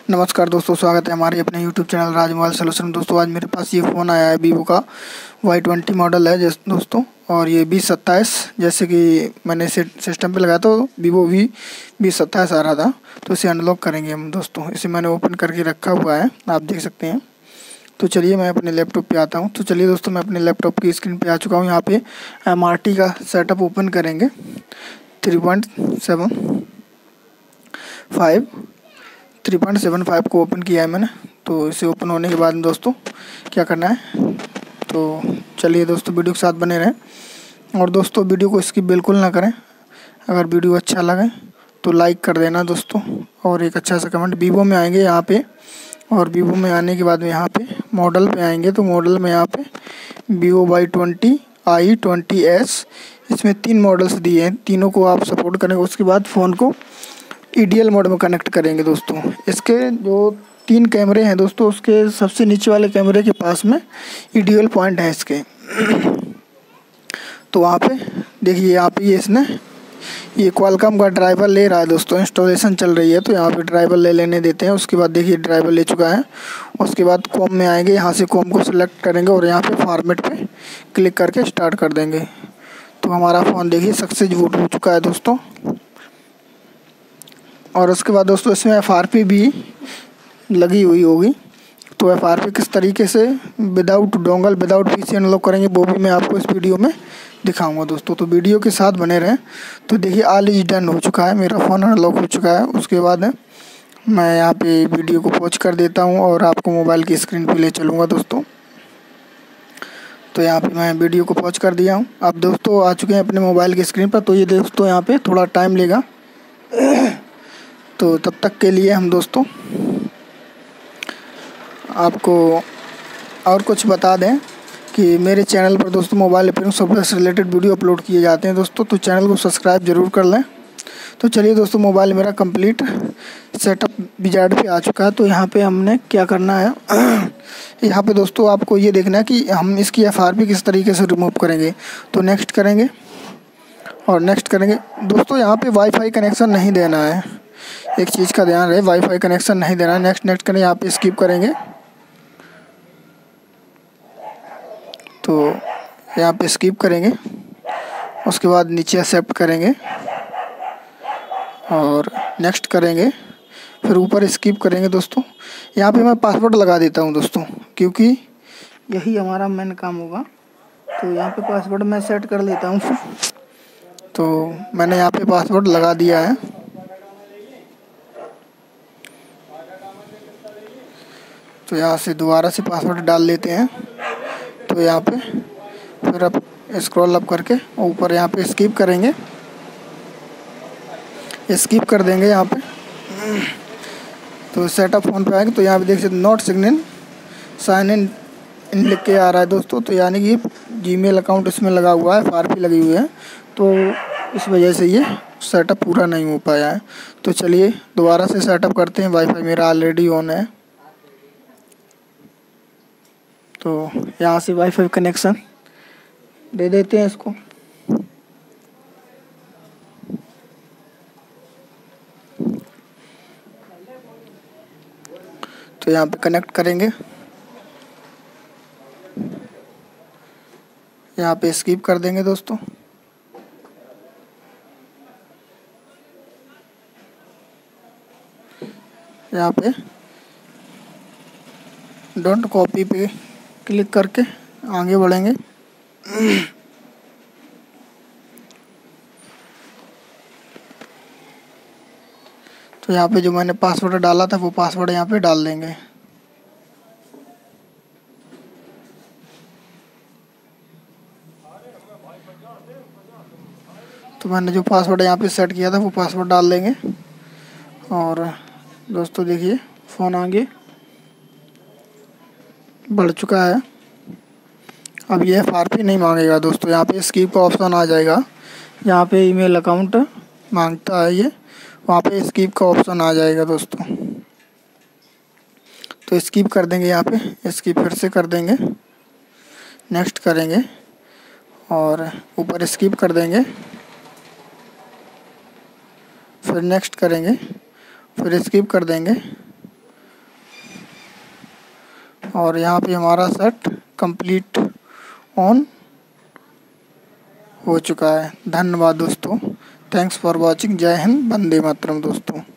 नमस्कार दोस्तों, स्वागत है हमारे अपने YouTube channel Raj mobile solution. दोस्तों आज मेरे पास ये फ़ोन आया है, वीवो का Y20 मॉडल है दोस्तों। और ये 2027 जैसे कि मैंने सिस्टम पे लगाया तो वीवो V2027 आ रहा था। तो इसे अनलॉक करेंगे हम दोस्तों। इसे मैंने ओपन करके रखा हुआ है, आप देख सकते हैं। तो चलिए मैं अपने लैपटॉप पे आता हूँ। तो चलिए दोस्तों, मैं अपने लैपटॉप की स्क्रीन पे आ चुका हूँ। यहाँ पे MRT का सेटअप ओपन करेंगे 3.75 को ओपन किया है मैंने। तो इसे ओपन होने के बाद दोस्तों क्या करना है, तो चलिए दोस्तों वीडियो के साथ बने रहें। और दोस्तों वीडियो को स्किप बिल्कुल ना करें। अगर वीडियो अच्छा लगे तो लाइक कर देना दोस्तों, और एक अच्छा सा कमेंट। वीवो में आएंगे यहाँ पे, और वीवो में आने के बाद में यहाँ पे मॉडल पे आएंगे। तो मॉडल में यहाँ पे वीवो Y20 i20s, इसमें 3 मॉडल्स दिए हैं, तीनों को आप सपोर्ट करेंगे। उसके बाद फ़ोन को ईडीएल मोड में कनेक्ट करेंगे दोस्तों। इसके जो 3 कैमरे हैं दोस्तों, उसके सबसे नीचे वाले कैमरे के पास में ईडीएल पॉइंट है इसके। तो वहाँ पे देखिए, यहाँ पे इसने ये क्वालकॉम का ड्राइवर ले रहा है दोस्तों। इंस्टॉलेशन चल रही है, तो यहाँ पे ड्राइवर लेने देते हैं। उसके बाद देखिए ड्राइवर ले चुका है। उसके बाद कॉम में आएंगे, यहाँ से कॉम को सिलेक्ट करेंगे और यहाँ पे फॉर्मेट पे क्लिक करके स्टार्ट कर देंगे। तो हमारा फ़ोन देखिए सक्सेस बूट हो चुका है दोस्तों। और उसके बाद दोस्तों इसमें FRP भी लगी हुई होगी। तो FRP किस तरीके से without dongle without PC unlock करेंगे, वो भी मैं आपको इस वीडियो में दिखाऊंगा दोस्तों। तो वीडियो के साथ बने रहें। तो देखिए ऑल इज डन हो चुका है, मेरा फ़ोन अनलॉक हो चुका है। उसके बाद मैं यहाँ पे वीडियो को पॉज कर देता हूँ और आपको मोबाइल की स्क्रीन पे ले चलूँगा दोस्तों। तो यहाँ पे मैं वीडियो को पॉज कर दिया हूँ। अब दोस्तों आ चुके हैं अपने मोबाइल की स्क्रीन पर। तो ये दोस्तों यहाँ पे थोड़ा टाइम लेगा, तो तब तक के लिए हम दोस्तों आपको और कुछ बता दें कि मेरे चैनल पर दोस्तों मोबाइल रिपेयरिंग सॉफ्टवेयर से रिलेटेड वीडियो अपलोड किए जाते हैं दोस्तों। तो चैनल को सब्सक्राइब जरूर कर लें। तो चलिए दोस्तों, मोबाइल मेरा कंप्लीट सेटअप विजार्ड पे आ चुका है। तो यहाँ पे हमने क्या करना है, यहाँ पे दोस्तों आपको ये देखना है कि हम इसकी FRP किस तरीके से रिमूव करेंगे। तो नेक्स्ट करेंगे और नेक्स्ट करेंगे दोस्तों। यहाँ पे वाईफाई कनेक्शन नहीं देना है, एक चीज़ का ध्यान रहे, वाईफाई कनेक्शन नहीं देना है। नेक्स्ट करें, यहाँ पे स्किप करेंगे। तो यहाँ पे स्किप करेंगे, उसके बाद नीचे एक्सेप्ट करेंगे और नेक्स्ट करेंगे, फिर ऊपर स्किप करेंगे दोस्तों। यहाँ पे मैं पासवर्ड लगा देता हूँ दोस्तों, क्योंकि यही हमारा मेन काम होगा। तो यहाँ पे पासवर्ड मैं सेट कर लेता हूँ। तो मैंने यहाँ पे पासवर्ड लगा दिया है। तो यहाँ से दोबारा से पासवर्ड डाल लेते हैं। तो यहाँ पे फिर अब स्क्रॉल अप करके ऊपर यहाँ पे स्किप करेंगे, स्किप कर देंगे यहाँ पे। तो सेटअप फ़ोन पे आएंगे, तो यहाँ पे देख सकते नॉट साइन इन लिख के आ रहा है दोस्तों। तो यानी कि जीमेल अकाउंट इसमें लगा हुआ है, FRP लगी हुई है, तो इस वजह से ये सेटअप पूरा नहीं हो पाया है। तो चलिए दोबारा से सेटअप करते हैं। वाईफाई मेरा ऑलरेडी ऑन है, तो यहाँ से वाईफाई कनेक्शन दे देते हैं इसको। तो यहाँ पे कनेक्ट करेंगे, यहाँ पे स्किप कर देंगे दोस्तों। यहाँ पे डोंट कॉपी पे क्लिक करके आगे बढ़ेंगे। तो यहाँ पे जो मैंने पासवर्ड डाला था वो पासवर्ड यहाँ पे डाल देंगे। तो मैंने जो पासवर्ड यहाँ पे सेट किया था वो पासवर्ड डाल देंगे। और दोस्तों देखिए फ़ोन आगे बढ़ चुका है। अब ये FRP नहीं मांगेगा दोस्तों। यहाँ पे स्किप का ऑप्शन आ जाएगा, यहाँ पे ईमेल अकाउंट मांगता है ये, वहाँ पे स्किप का ऑप्शन आ जाएगा दोस्तों। तो स्किप कर देंगे, यहाँ पे स्किप फिर से कर देंगे, नेक्स्ट करेंगे और ऊपर स्किप कर देंगे, फिर नेक्स्ट करेंगे, फिर स्किप कर देंगे, और यहाँ पे हमारा सेट कंप्लीट ऑन हो चुका है। धन्यवाद दोस्तों, थैंक्स फॉर वॉचिंग। जय हिंद, वंदे मातरम दोस्तों।